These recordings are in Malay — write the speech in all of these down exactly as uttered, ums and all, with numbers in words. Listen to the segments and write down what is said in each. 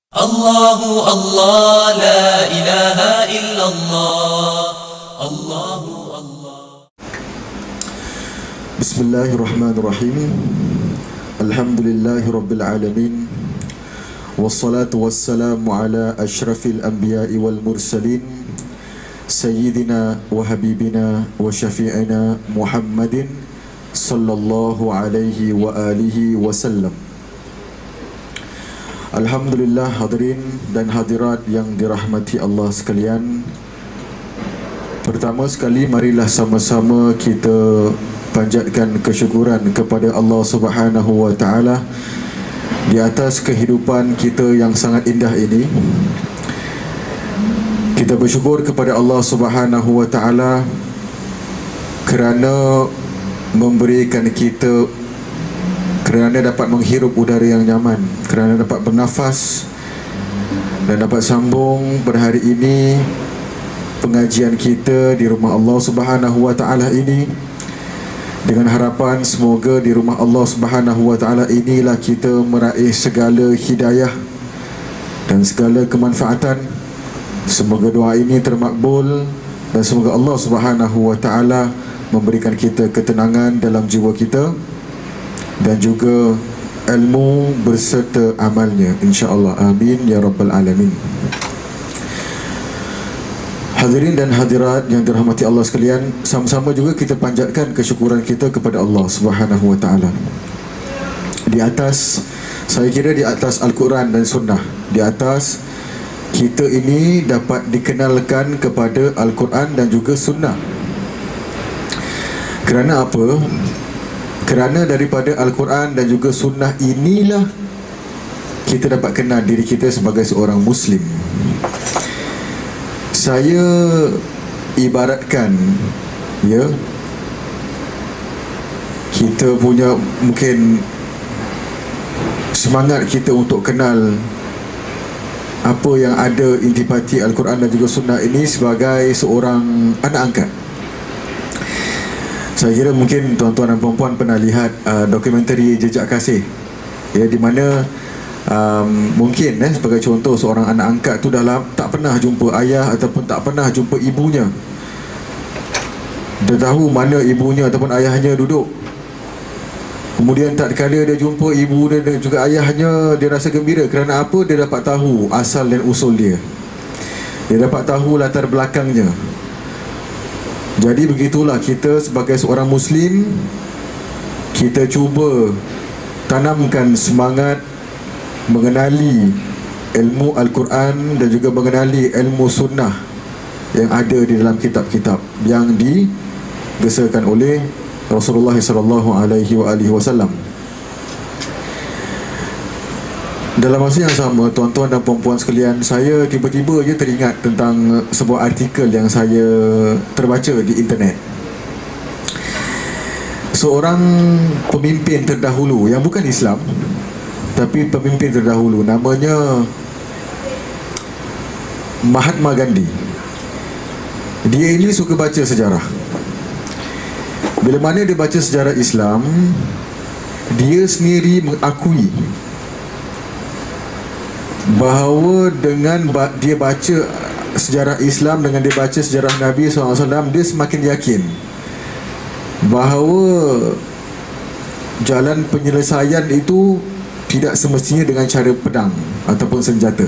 Allahu Allah, la ilaha illallah. Allahu Allah. Bismillahirrahmanirrahim. Alhamdulillahi rabbil alamin. Wassalatu wassalamu ala ashrafil anbiya'i wal mursalin, Sayyidina wa habibina wa syafi'ina Muhammadin sallallahu alaihi wa alihi wasallam. Alhamdulillah, hadirin dan hadirat yang dirahmati Allah sekalian. Pertama sekali, marilah sama-sama kita panjatkan kesyukuran kepada Allah Subhanahu wa taala di atas kehidupan kita yang sangat indah ini. Kita bersyukur kepada Allah Subhanahu wa taala kerana memberikan kita, kerana dapat menghirup udara yang nyaman, kerana dapat bernafas dan dapat sambung pada hari ini pengajian kita di rumah Allah Subhanahu wa taala ini, dengan harapan semoga di rumah Allah Subhanahu wa taala inilah kita meraih segala hidayah dan segala kemanfaatan. Semoga doa ini termakbul dan semoga Allah Subhanahu wa taala memberikan kita ketenangan dalam jiwa kita dan juga ilmu berserta amalnya, insya-Allah. Amin ya rabbal alamin. Hadirin dan hadirat yang dirahmati Allah sekalian, sama-sama juga kita panjatkan kesyukuran kita kepada Allah Subhanahu wa taala. Di atas, saya kira di atas Al-Quran dan Sunnah, di atas kita ini dapat dikenalkan kepada Al-Quran dan juga Sunnah. Kerana apa? Kerana daripada Al-Quran dan juga Sunnah inilah kita dapat kenal diri kita sebagai seorang Muslim. Saya ibaratkan, ya, kita punya mungkin semangat kita untuk kenal apa yang ada intipati Al-Quran dan juga Sunnah ini sebagai seorang anak angkat. Saya kira mungkin tuan-tuan dan puan-puan pernah lihat uh, dokumentari Jejak Kasih, ya, di mana um, mungkin eh, sebagai contoh, seorang anak angkat tu dalam tak pernah jumpa ayah ataupun tak pernah jumpa ibunya. Dia tahu mana ibunya ataupun ayahnya duduk. Kemudian tak kala dia jumpa ibu dia dan juga ayahnya, dia rasa gembira. Kerana apa? Dia dapat tahu asal dan usul dia. Dia dapat tahu latar belakangnya. Jadi begitulah kita sebagai seorang Muslim, kita cuba tanamkan semangat mengenali ilmu Al-Quran dan juga mengenali ilmu Sunnah yang ada di dalam kitab-kitab yang digesakan oleh Rasulullah sallallahu alaihi wasallam. Dalam masa yang sama, tuan-tuan dan puan-puan sekalian, saya tiba-tiba je teringat tentang sebuah artikel yang saya terbaca di internet. Seorang pemimpin terdahulu yang bukan Islam, tapi pemimpin terdahulu, namanya Mahatma Gandhi. Dia ini suka baca sejarah. Bila mana dia baca sejarah Islam, dia sendiri mengakui bahawa dengan dia baca sejarah Islam, dengan dia baca sejarah Nabi sallallahu alaihi wasallam, dia semakin yakin bahawa jalan penyelesaian itu tidak semestinya dengan cara pedang ataupun senjata.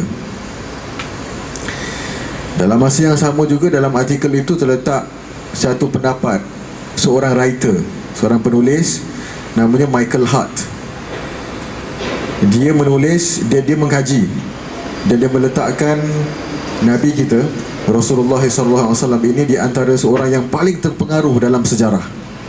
Dalam masa yang sama juga, dalam artikel itu terletak satu pendapat seorang writer, seorang penulis, namanya Michael Hart. Dia menulis, dia, dia mengkaji dan dia meletakkan Nabi kita Rasulullah sallallahu alaihi wasallam ini di antara seorang yang paling terpengaruh dalam sejarah.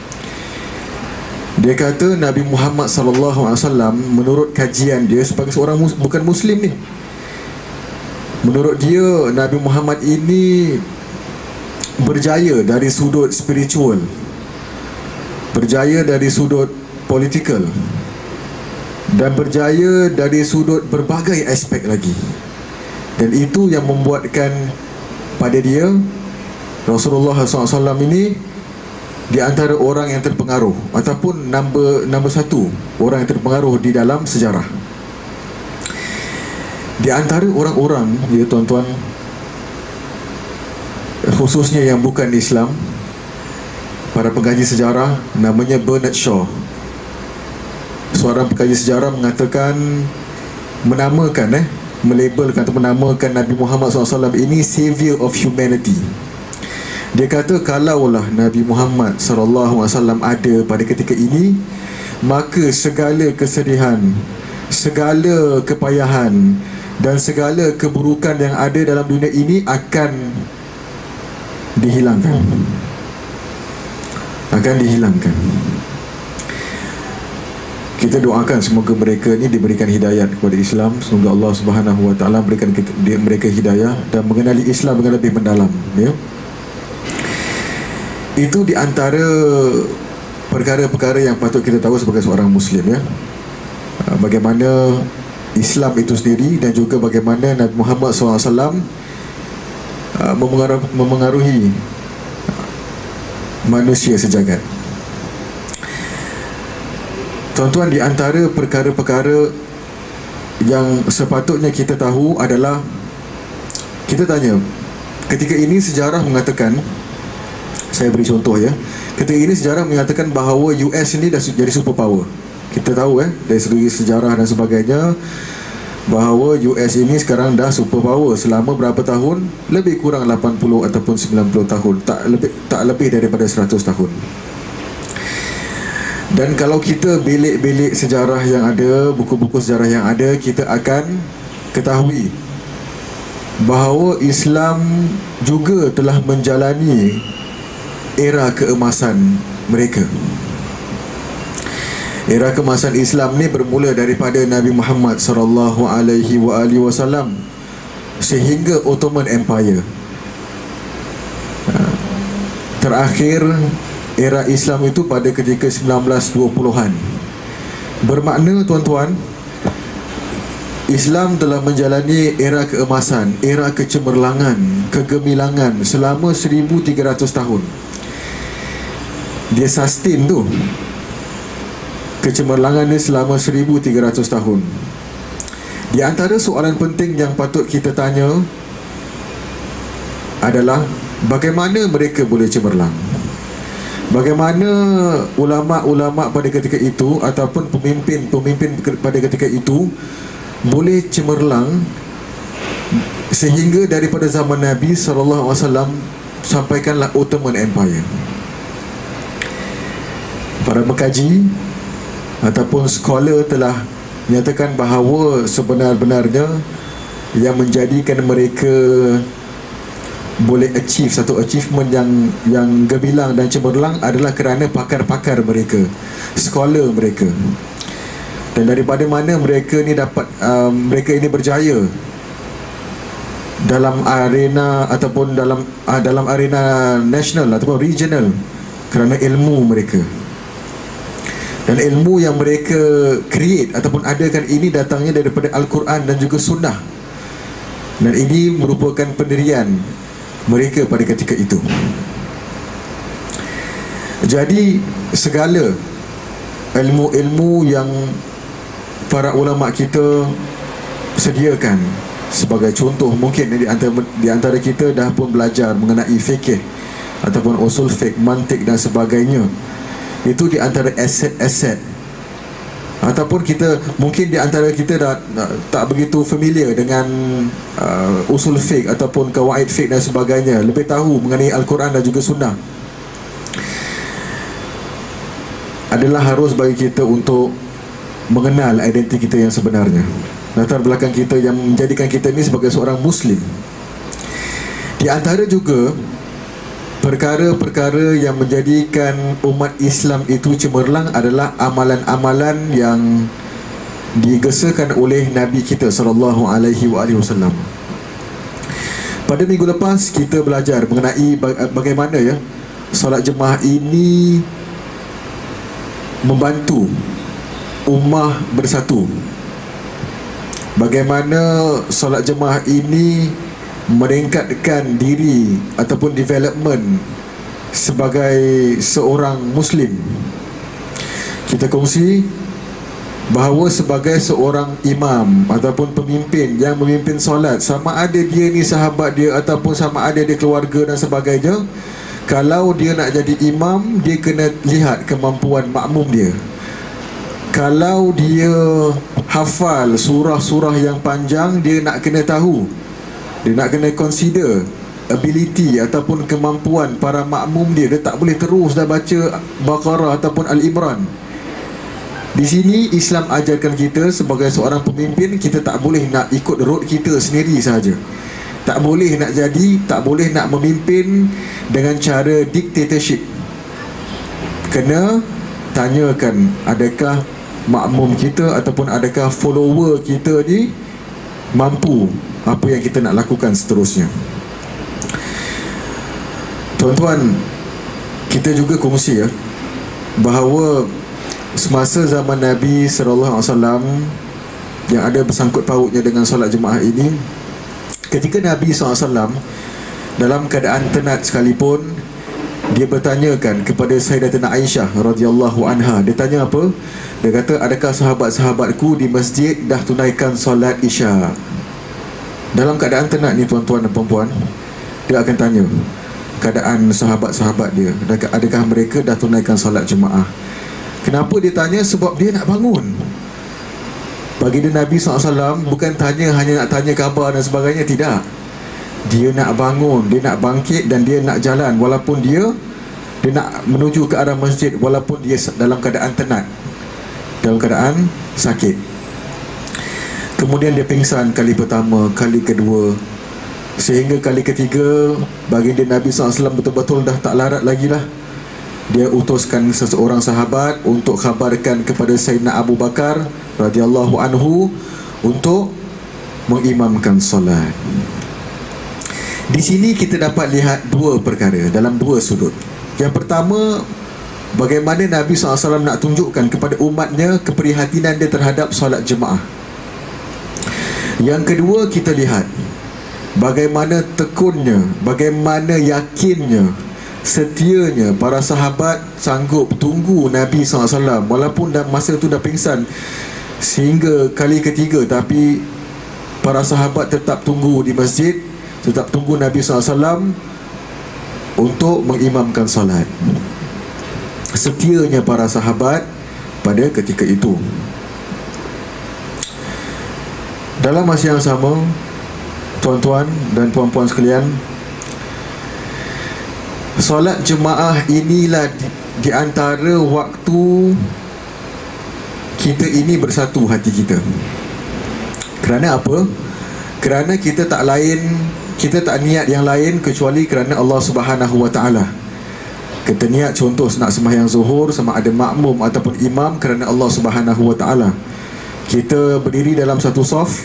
Dia kata Nabi Muhammad sallallahu alaihi wasallam, menurut kajian dia sebagai seorang mus- bukan Muslim ni, menurut dia Nabi Muhammad ini berjaya dari sudut spiritual, berjaya dari sudut politikal, dan berjaya dari sudut berbagai aspek lagi. Dan itu yang membuatkan pada dia Rasulullah sallallahu alaihi wasallam ini di antara orang yang terpengaruh ataupun nombor nombor satu orang yang terpengaruh di dalam sejarah. Di antara orang-orang, ya tuan-tuan, khususnya yang bukan Islam, para pengkaji sejarah, namanya Bernard Shaw, seorang pengkaji sejarah, mengatakan, menamakan eh melabelkan atau menamakan Nabi Muhammad sallallahu alaihi wasallam ini Savior of Humanity. Dia kata kalaulah Nabi Muhammad sallallahu alaihi wasallam ada pada ketika ini, maka segala kesedihan, segala kepayahan dan segala keburukan yang ada dalam dunia ini akan dihilangkan. Akan dihilangkan. Kita doakan semoga mereka ni diberikan hidayah kepada Islam. Semoga Allah Subhanahu Wa Taala berikan kita, mereka hidayah dan mengenali Islam dengan lebih mendalam, ya. Itu di antara perkara-perkara yang patut kita tahu sebagai seorang Muslim, ya. Bagaimana Islam itu sendiri dan juga bagaimana Nabi Muhammad sallallahu alaihi wasallam memengaruhi, memengaruhi manusia sejagat. Tuan-tuan, di antara perkara-perkara yang sepatutnya kita tahu adalah, kita tanya, ketika ini sejarah mengatakan, saya beri contoh ya, ketika ini sejarah mengatakan bahawa U S ini dah jadi superpower. Kita tahu eh dari segi sejarah dan sebagainya bahawa U S ini sekarang dah superpower selama berapa tahun? Lebih kurang lapan puluh ataupun sembilan puluh tahun, tak lebih tak lebih daripada seratus tahun. Dan kalau kita belik-belik sejarah yang ada, buku-buku sejarah yang ada, kita akan ketahui bahawa Islam juga telah menjalani era keemasan mereka. Era keemasan Islam ni bermula daripada Nabi Muhammad sallallahu alaihi wasallam sehingga Ottoman Empire. Terakhir era Islam itu pada ketika sembilan belas dua puluhan. Bermakna tuan-tuan, Islam telah menjalani era keemasan, era kecemerlangan, kegemilangan selama seribu tiga ratus tahun. Dia sustain tu kecemerlangan ni selama seribu tiga ratus tahun. Di antara soalan penting yang patut kita tanya adalah bagaimana mereka boleh cemerlang? Bagaimana ulama-ulama pada ketika itu ataupun pemimpin-pemimpin pada ketika itu boleh cemerlang sehingga daripada zaman Nabi sallallahu alaihi wasallam sampaikanlah Ottoman Empire. Para pengkaji ataupun scholar telah menyatakan bahawa sebenar-benarnya yang menjadikan mereka boleh achieve satu achievement yang yang gemilang dan cemerlang adalah kerana pakar-pakar mereka, scholar mereka. Dan daripada mana mereka ni dapat um, mereka ini berjaya dalam arena ataupun dalam uh, dalam arena national ataupun regional, kerana ilmu mereka. Dan ilmu yang mereka create ataupun adakan ini datangnya daripada Al-Quran dan juga Sunnah. Dan ini merupakan pendirian mereka pada ketika itu. Jadi segala ilmu-ilmu yang para ulama kita sediakan, sebagai contoh mungkin di antara, di antara kita dah pun belajar mengenai fikih ataupun usul fiqh, mantik dan sebagainya. Itu di antara aset-aset. Ataupun kita mungkin di antara kita dah uh, tak begitu familiar dengan uh, usul fiqh ataupun kawaid fiqh dan sebagainya, lebih tahu mengenai Al-Quran dan juga Sunnah. Adalah harus bagi kita untuk mengenal identiti kita yang sebenarnya, latar belakang kita yang menjadikan kita ni sebagai seorang Muslim. Di antara juga perkara-perkara yang menjadikan umat Islam itu cemerlang adalah amalan-amalan yang digesakan oleh Nabi kita sallallahu alaihi wasallam. Pada minggu lepas kita belajar mengenai bagaimana ya solat jemaah ini membantu ummah bersatu. Bagaimana solat jemaah ini meningkatkan diri ataupun development sebagai seorang Muslim. Kita kongsi bahawa sebagai seorang imam ataupun pemimpin yang memimpin solat, sama ada dia ni sahabat dia ataupun sama ada dia keluarga dan sebagainya, kalau dia nak jadi imam, dia kena lihat kemampuan makmum dia. Kalau dia hafal surah-surah yang panjang, dia nak kena tahu, dia nak kena consider ability ataupun kemampuan para makmum dia. Dia tak boleh terus dah baca Baqarah ataupun Al-Imran. Di sini Islam ajarkan kita sebagai seorang pemimpin, kita tak boleh nak ikut road kita sendiri saja. Tak boleh nak jadi, tak boleh nak memimpin dengan cara dictatorship. Kena tanyakan, adakah makmum kita ataupun adakah follower kita ni mampu apa yang kita nak lakukan seterusnya. Tuan-tuan, kita juga kongsi ya, bahawa semasa zaman Nabi sallallahu alaihi wasallam yang ada bersangkut pautnya dengan solat jemaah ini, ketika Nabi sallallahu alaihi wasallam dalam keadaan tenat sekalipun, dia bertanyakan kepada Sayyidatina Aisyah radhiyallahu anha. Dia tanya apa? Dia kata, adakah sahabat-sahabatku di masjid dah tunaikan solat Isya? Dalam keadaan tenat ni tuan-tuan dan puan-puan, dia akan tanya keadaan sahabat-sahabat dia, adakah mereka dah tunaikan solat jemaah. Kenapa dia tanya? Sebab dia nak bangun. Bagi dia Nabi sallallahu alaihi wasallam bukan tanya hanya nak tanya khabar dan sebagainya, tidak. Dia nak bangun, dia nak bangkit dan dia nak jalan, walaupun dia dia nak menuju ke arah masjid walaupun dia dalam keadaan tenat, dalam keadaan sakit. Kemudian dia pingsan kali pertama, kali kedua, sehingga kali ketiga baginda Nabi sallallahu alaihi wasallam betul-betul dah tak larat lagi lah. Dia utuskan seseorang sahabat untuk khabarkan kepada Sayyidina Abu Bakar radhiyallahu anhu untuk mengimamkan solat. Di sini kita dapat lihat dua perkara dalam dua sudut. Yang pertama, bagaimana Nabi sallallahu alaihi wasallam nak tunjukkan kepada umatnya keprihatinan dia terhadap solat jemaah. Yang kedua, kita lihat bagaimana tekunnya, bagaimana yakinnya, setianya para sahabat sanggup tunggu Nabi sallallahu alaihi wasallam walaupun dah masa tu dah pingsan sehingga kali ketiga, tapi para sahabat tetap tunggu di masjid, tetap tunggu Nabi sallallahu alaihi wasallam untuk mengimamkan salat. Setianya para sahabat pada ketika itu. Dalam masa yang sama, tuan-tuan dan puan-puan sekalian, solat jemaah inilah di, di antara waktu kita ini bersatu hati kita. Kerana apa? Kerana kita tak lain, kita tak niat yang lain kecuali kerana Allah Subhanahu Wa Taala. Kita niat contoh nak sembahyang zuhur, sama ada makmum ataupun imam, kerana Allah Subhanahu Wa Taala. Kita berdiri dalam satu saf,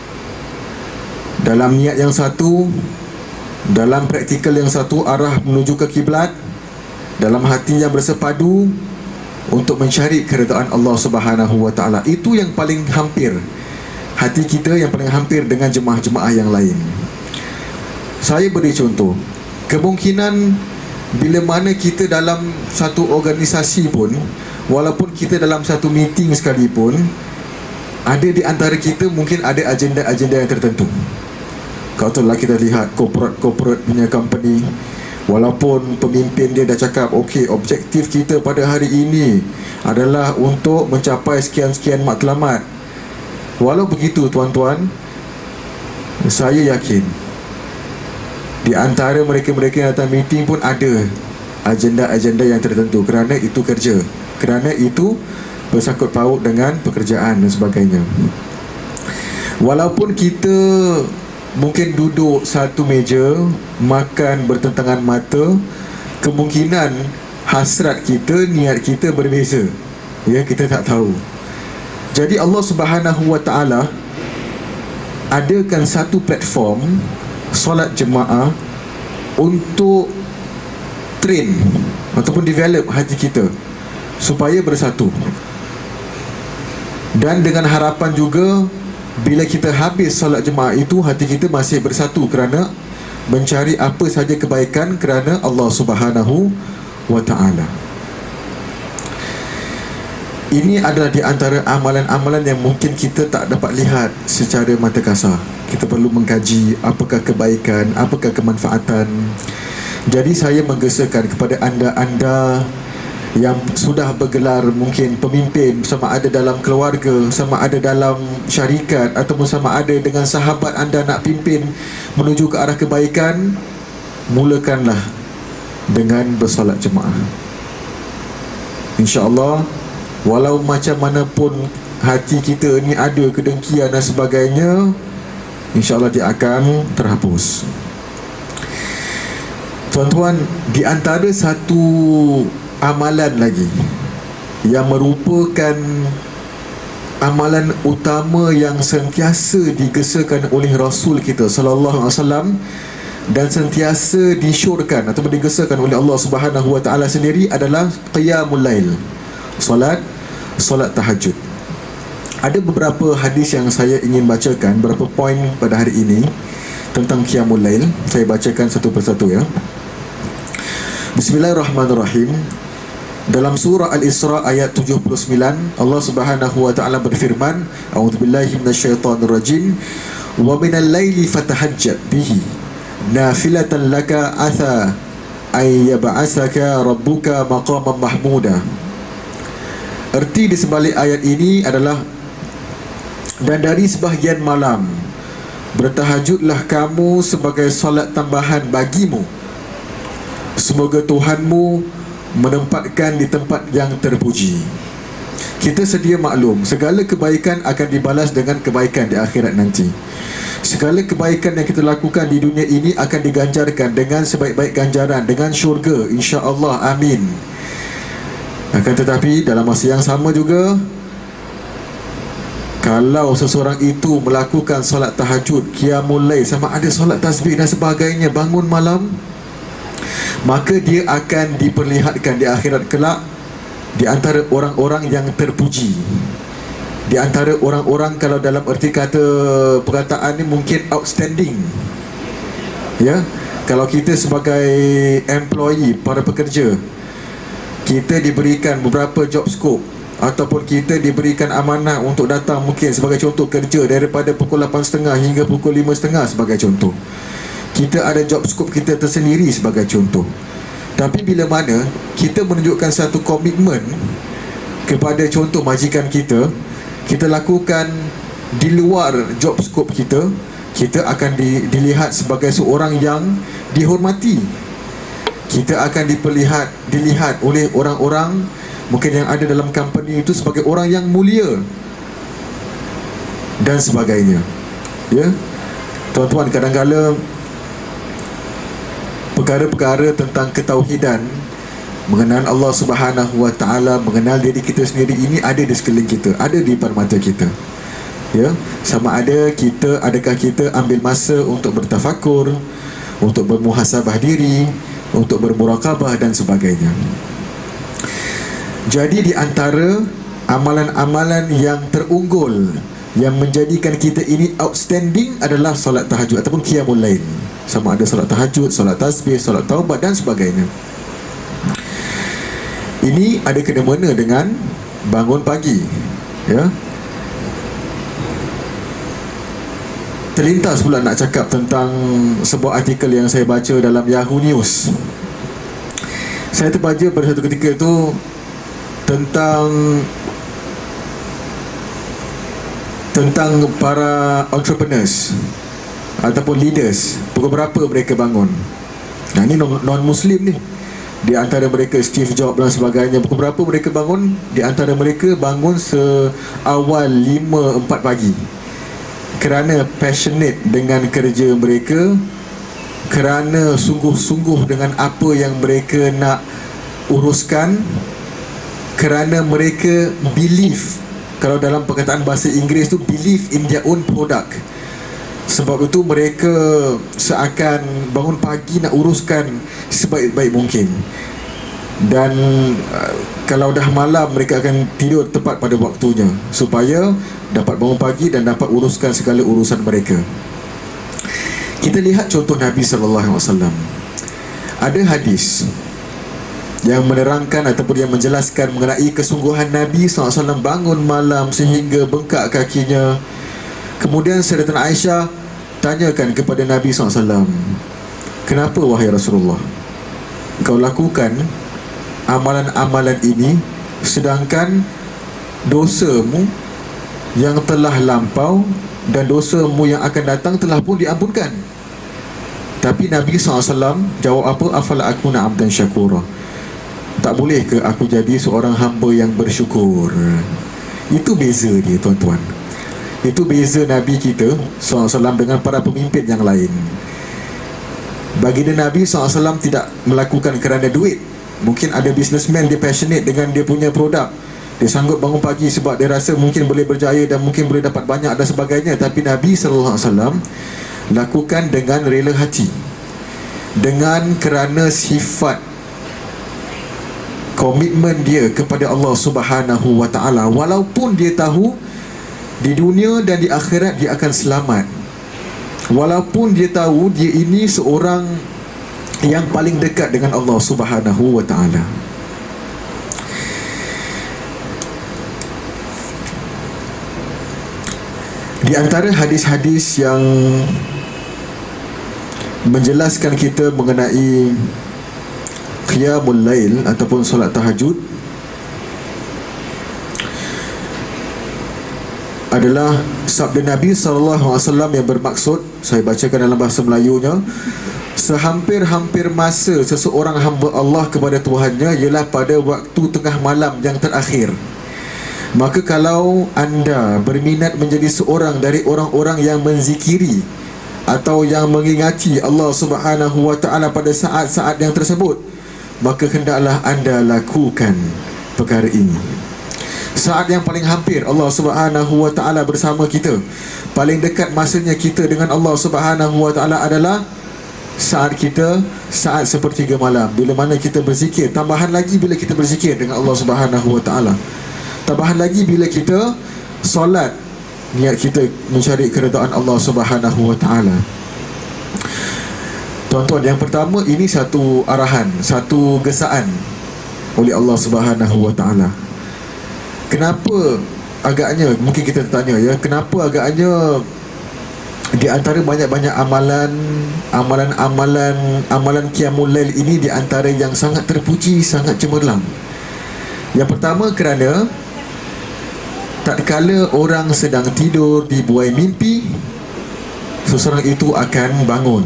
dalam niat yang satu, dalam praktikal yang satu, arah menuju ke kiblat, dalam hati yang bersepadu untuk mencari keredaan Allah Subhanahu Wa Taala. Itu yang paling hampir, hati kita yang paling hampir dengan jemaah-jemaah yang lain. Saya beri contoh, kemungkinan bila mana kita dalam satu organisasi pun, walaupun kita dalam satu meeting sekalipun, ada di antara kita mungkin ada agenda-agenda yang tertentu. Kalau kita lihat corporate-corporate punya company, walaupun pemimpin dia dah cakap, okey, objektif kita pada hari ini adalah untuk mencapai sekian-sekian matlamat. Walau begitu tuan-tuan, saya yakin di antara mereka-mereka yang datang meeting pun ada agenda-agenda yang tertentu, kerana itu kerja, kerana itu bersangkut paut dengan pekerjaan dan sebagainya. Walaupun kita mungkin duduk satu meja, makan bertentangan mata, kemungkinan hasrat kita, niat kita berbeza. Ya, kita tak tahu. Jadi Allah Subhanahu Wa Taala adakan satu platform solat jemaah untuk train ataupun develop hati kita supaya bersatu. Dan dengan harapan juga bila kita habis solat jemaah itu, hati kita masih bersatu kerana mencari apa saja kebaikan kerana Allah Subhanahu Wa Taala. Ini adalah di antara amalan-amalan yang mungkin kita tak dapat lihat secara mata kasar. Kita perlu mengkaji apakah kebaikan, apakah kemanfaatan. Jadi saya menggesakan kepada anda-anda yang sudah bergelar mungkin pemimpin, sama ada dalam keluarga, sama ada dalam syarikat, ataupun sama ada dengan sahabat anda nak pimpin menuju ke arah kebaikan, mulakanlah dengan bersolat jemaah. InsyaAllah, walau macam mana pun hati kita ni ada kedengkian dan sebagainya, InsyaAllah dia akan terhapus. Tuan-tuan, di antara satu amalan lagi yang merupakan amalan utama yang sentiasa digesakan oleh Rasul kita sallallahu alaihi wasallam dan sentiasa disyorkan atau digesakan oleh Allah Subhanahu wa taala sendiri adalah qiyamul lail. Solat solat tahajud. Ada beberapa hadis yang saya ingin bacakan, beberapa poin pada hari ini tentang qiyamul lail. Saya bacakan satu persatu ya. Bismillahirrahmanirrahim. Dalam surah Al-Isra ayat tujuh puluh sembilan, Allah Subhanahu wa taala berfirman, A'udzubillahi minasyaitonirrajim, wa minal laili fatahajjat bihi nafilatan laka atha ay yab'asaka rabbuka maqaman mahmuda. Erti di sebalik ayat ini adalah, dan dari sebahagian malam bertahajudlah kamu sebagai solat tambahan bagimu, semoga Tuhanmu menempatkan di tempat yang terpuji. Kita sedia maklum, segala kebaikan akan dibalas dengan kebaikan di akhirat nanti. Segala kebaikan yang kita lakukan di dunia ini akan diganjarkan dengan sebaik-baik ganjaran, dengan syurga, insya-Allah, amin. Akan tetapi dalam masa yang sama juga, kalau seseorang itu melakukan solat tahajud, qiyamul lail, sama ada solat tasbih dan sebagainya, bangun malam, maka dia akan diperlihatkan di akhirat kelak di antara orang-orang yang terpuji, di antara orang-orang, kalau dalam erti kata perkataan ni mungkin outstanding. Ya, kalau kita sebagai employee, para pekerja, kita diberikan beberapa job scope ataupun kita diberikan amanah untuk datang, mungkin sebagai contoh kerja daripada pukul lapan tiga puluh hingga pukul lima tiga puluh sebagai contoh. Kita ada job scope kita tersendiri sebagai contoh. Tapi bila mana kita menunjukkan satu komitmen kepada contoh majikan kita, kita lakukan di luar job scope kita, kita akan di, dilihat sebagai seorang yang dihormati. Kita akan diperlihat, dilihat oleh orang-orang mungkin yang ada dalam company itu sebagai orang yang mulia dan sebagainya. Ya, tuan-tuan, kadang-kadang perkara-perkara tentang ketauhidan, mengenal Allah Subhanahu wa taala, mengenal diri kita sendiri, ini ada di sekeliling kita, ada di depan mata kita. Ya, sama ada kita, adakah kita ambil masa untuk bertafakur, untuk bermuhasabah diri, untuk bermuraqabah dan sebagainya. Jadi di antara amalan-amalan yang terunggul yang menjadikan kita ini outstanding adalah solat tahajud ataupun qiyamul lail. Sama ada solat tahajud, solat tasbih, solat taubat dan sebagainya. Ini ada kena-mena dengan bangun pagi. Ya, terlintas pula nak cakap tentang sebuah artikel yang saya baca dalam Yahoo News. Saya terbaca pada satu ketika itu tentang tentang para entrepreneurs ataupun leaders, pukul berapa mereka bangun. Nah, ini non-Muslim ni. Di antara mereka Steve Jobs dan sebagainya, pukul berapa mereka bangun? Di antara mereka bangun seawal lima empat pagi, kerana passionate dengan kerja mereka, kerana sungguh-sungguh dengan apa yang mereka nak uruskan, kerana mereka believe, kalau dalam perkataan bahasa Inggeris tu, believe in their own product. Sebab itu mereka seakan bangun pagi nak uruskan sebaik-baik mungkin. Dan uh, kalau dah malam, mereka akan tidur tepat pada waktunya supaya dapat bangun pagi dan dapat uruskan segala urusan mereka. Kita lihat contoh Nabi sallallahu alaihi wasallam. Ada hadis yang menerangkan ataupun yang menjelaskan mengenai kesungguhan Nabi sallallahu alaihi wasallam bangun malam sehingga bengkak kakinya. Kemudian Sayyidatina Aisyah tanyakan kepada Nabi sallallahu alaihi wasallam, kenapa wahai Rasulullah kau lakukan amalan-amalan ini sedangkan dosamu yang telah lampau dan dosamu yang akan datang telah pun diampunkan? Tapi Nabi sallallahu alaihi wasallam jawab apa? Afala akuna abdan syakura, tak boleh ke aku jadi seorang hamba yang bersyukur? Itu beza dia, tuan-tuan. Itu beza Nabi kita sallallahu alaihi wasallam dengan para pemimpin yang lain. Baginda Nabi sallallahu alaihi wasallam tidak melakukan kerana duit. Mungkin ada businessman, dia passionate dengan dia punya produk, dia sanggup bangun pagi sebab dia rasa mungkin boleh berjaya dan mungkin boleh dapat banyak dan sebagainya. Tapi Nabi sallallahu alaihi wasallam lakukan dengan rela hati, dengan kerana sifat komitmen dia kepada Allah Subhanahu wa taala. Walaupun dia tahu di dunia dan di akhirat dia akan selamat, walaupun dia tahu dia ini seorang yang paling dekat dengan Allah Subhanahu wa taala. Di antara hadis-hadis yang menjelaskan kita mengenai qiyamul lail ataupun solat tahajud adalah sabda Nabi sallallahu alaihi wasallam yang bermaksud, saya bacakan dalam bahasa Melayunya, sehampir-hampir masa seseorang hamba Allah kepada Tuhannya ialah pada waktu tengah malam yang terakhir. Maka kalau anda berminat menjadi seorang dari orang-orang yang menzikiri atau yang mengingati Allah Subhanahu wa taala pada saat-saat yang tersebut, maka hendaklah anda lakukan perkara ini. Saat yang paling hampir Allah Subhanahu wa taala bersama kita, paling dekat masanya kita dengan Allah Subhanahu wa taala adalah saat kita saat sepertiga malam, bila mana kita berzikir. Tambahan lagi bila kita berzikir dengan Allah Subhanahu wa taala. Tambahan lagi bila kita solat, niat kita mencari keredaan Allah Subhanahu wa taala. Tuan-tuan, yang pertama, ini satu arahan, satu gesaan oleh Allah Subhanahu wa taala. Kenapa agaknya, mungkin kita tanya ya, kenapa agaknya di antara banyak-banyak amalan Amalan-amalan Amalan qiyamul lail ini di antara yang sangat terpuji, sangat cemerlang? Yang pertama, kerana tatkala orang sedang tidur dibuai mimpi, seseorang itu akan bangun,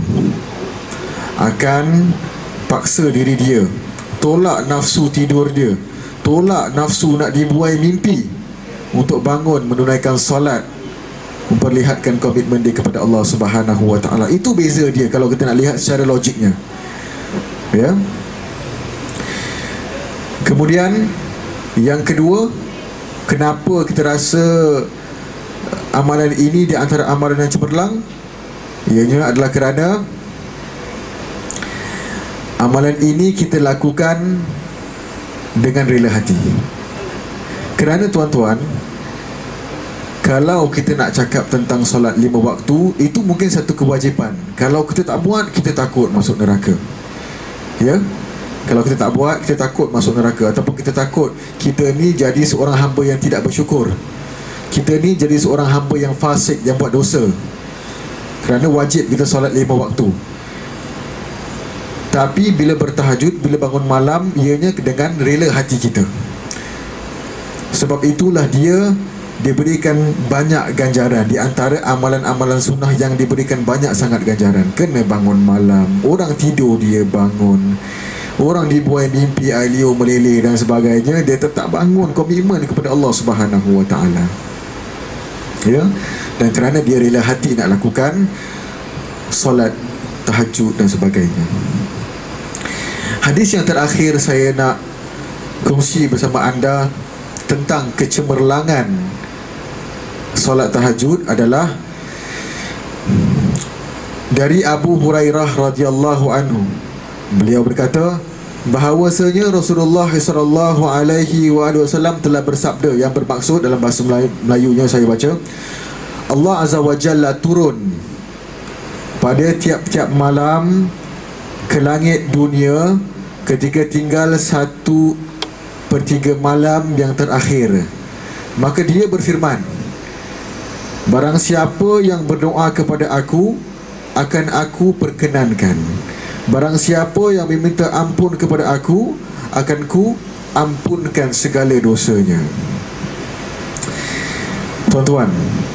akan paksa diri dia, tolak nafsu tidur dia, tolak nafsu nak dibuai mimpi untuk bangun menunaikan solat, memperlihatkan komitmen dia kepada Allah Subhanahu wa taala. Itu beza dia kalau kita nak lihat secara logiknya, ya. Kemudian yang kedua, kenapa kita rasa amalan ini di antara amalan yang cemerlang? Ianya adalah kerana amalan ini kita lakukan dengan rela hati. Kerana tuan-tuan, kalau kita nak cakap tentang solat lima waktu, itu mungkin satu kewajipan. Kalau kita tak buat, kita takut masuk neraka, ya. Kalau kita tak buat, kita takut masuk neraka. Ataupun kita takut kita ni jadi seorang hamba yang tidak bersyukur, kita ni jadi seorang hamba yang fasik, yang buat dosa. Kerana wajib kita solat lima waktu. Tapi bila bertahajud, bila bangun malam, ianya dengan rela hati kita. Sebab itulah dia diberikan banyak ganjaran. Di antara amalan-amalan sunnah yang diberikan banyak sangat ganjaran, kena bangun malam. Orang tidur dia bangun, orang dibuai mimpi ailio meleleh dan sebagainya, dia tetap bangun, komitmen kepada Allah Subhanahu wa taala, ya. Dan kerana dia rela hati nak lakukan solat tahajud dan sebagainya. Hadis yang terakhir saya nak kongsi bersama anda tentang kecemerlangan solat tahajud adalah dari Abu Hurairah radhiyallahu anhu. Beliau berkata bahawasanya Rasulullah sallallahu alaihi wasallam telah bersabda, yang bermaksud dalam bahasa Melayu, Melayunya saya baca, Allah Azza wa Jalla turun pada tiap-tiap malam ke langit dunia ketika tinggal satu per tiga malam yang terakhir, maka dia berfirman, barang siapa yang berdoa kepada aku, akan aku perkenankan. Barang siapa yang meminta ampun kepada aku, akan ku ampunkan segala dosanya. Tuan-tuan,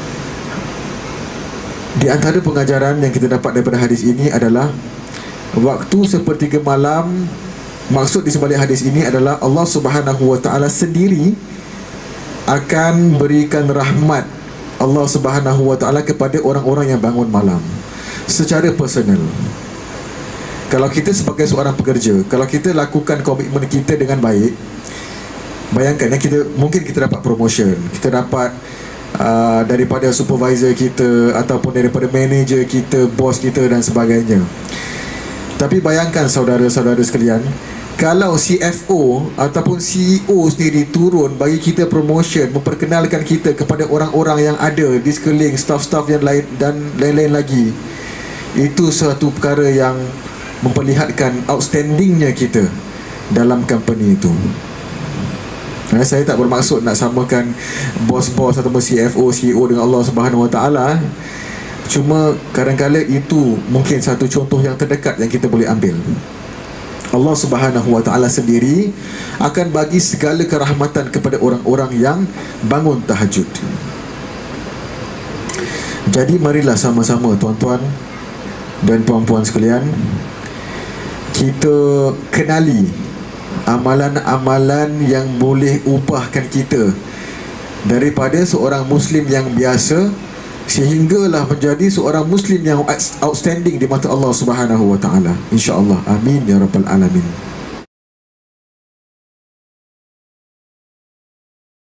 di antara pengajaran yang kita dapat daripada hadis ini adalah waktu sepertiga malam. Maksud di sebalik hadis ini adalah Allah Subhanahu wa ta'ala sendiri akan berikan rahmat Allah Subhanahu wa ta'ala kepada orang-orang yang bangun malam secara personal. Kalau kita sebagai seorang pekerja, kalau kita lakukan komitmen kita dengan baik, bayangkan ya, kita mungkin kita dapat promotion, kita dapat uh, daripada supervisor kita ataupun daripada manager kita, bos kita dan sebagainya. Tapi bayangkan saudara-saudara sekalian, kalau C F O ataupun C E O sendiri turun bagi kita promotion, memperkenalkan kita kepada orang-orang yang ada di sekeliling, staff-staff yang lain dan lain-lain lagi, itu suatu perkara yang memperlihatkan outstandingnya kita dalam company itu. Nah, saya tak bermaksud nak samakan bos-bos atau C F O, C E O dengan Allah Subhanahu Wa Taala. Cuma kadang-kadang itu mungkin satu contoh yang terdekat yang kita boleh ambil. Allah Subhanahu Wa Taala sendiri akan bagi segala kerahmatan kepada orang-orang yang bangun tahajud. Jadi marilah sama-sama tuan-tuan dan puan-puan sekalian, kita kenali amalan-amalan yang boleh ubahkan kita daripada seorang Muslim yang biasa sehinggalah menjadi seorang Muslim yang outstanding di mata Allah Subhanahu Wa Taala. InsyaAllah. Amin ya Rabbal Alamin.